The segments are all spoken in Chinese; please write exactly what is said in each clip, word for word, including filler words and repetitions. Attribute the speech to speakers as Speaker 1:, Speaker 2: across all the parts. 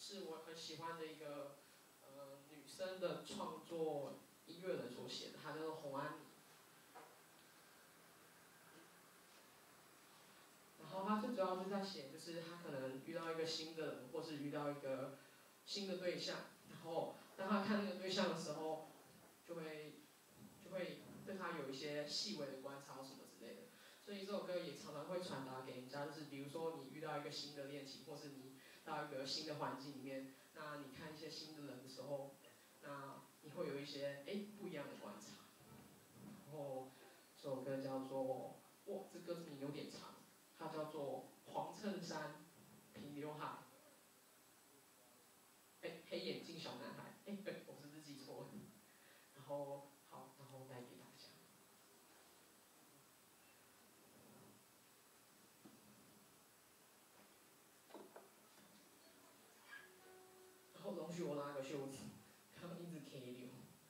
Speaker 1: 是我很喜欢的一个呃女生的创作音乐人所写的，她叫做洪安妮。然后她最主要是在写，就是她可能遇到一个新的人，或是遇到一个新的对象，然后当她看那个对象的时候，就会就会对他有一些细微的观察什么之类的。所以这首歌也常常会传达给人家，就是比如说你遇到一个新的恋情，或是你到一个新的环境里面，那你看一些新的人的时候，那你会有一些哎不一样的观察。然后这首歌叫做，哇，这歌名有点长，它叫做黄衬衫、平刘海，哎，黑眼镜小男孩，哎，对，我是不是记错了？然后好，然后带给大家。然后容许我拉个袖子，刚刚一直 K 流。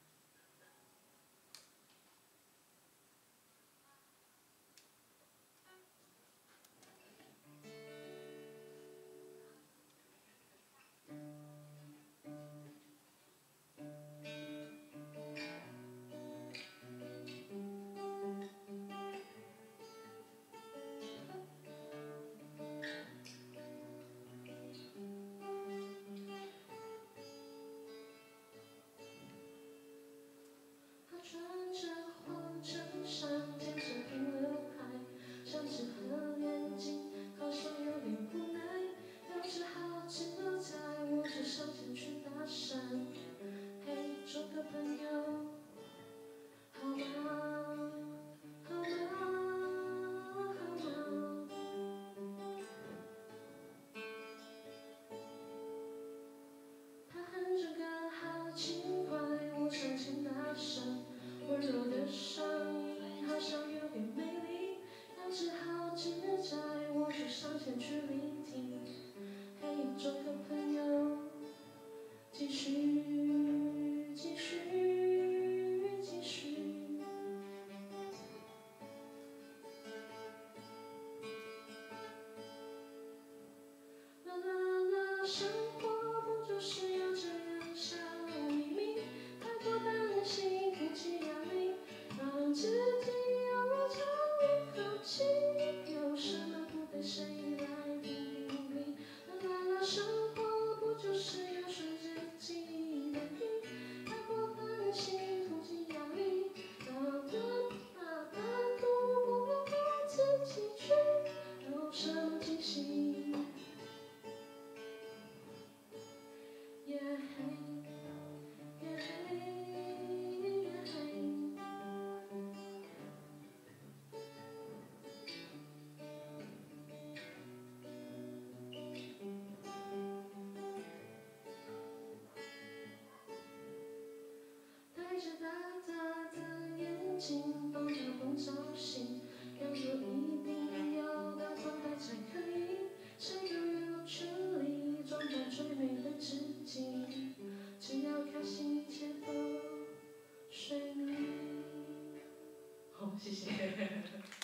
Speaker 2: 穿着黄衬衫，贴着平刘海，像是和眼睛，好像有点无奈。要是好奇的在，我就上前去搭讪。嘿，做个朋友，好吗？好吗？好吗？他哼着歌好轻快，我上前搭讪。温柔的声音好像有点美丽，要是好自在，我就上前去聆听。嘿，做个朋友，继续，继续，继续。啦啦啦，生活不就是要这样小秘密？太过担心，不起压力，让自己要长一口气，有什么不对谁来评评理？啦啦啦，生活不就是要顺自己的意？太过担心，不起压力，让大大大都不给自己去，有什么惊喜？耶嘿，耶嘿，耶嘿。戴着大大的眼镜，绑着红造型，要说一定要大方戴才可以，谁都有权利装扮最美的自己，只要开心，一切都随你。
Speaker 1: 好，谢谢。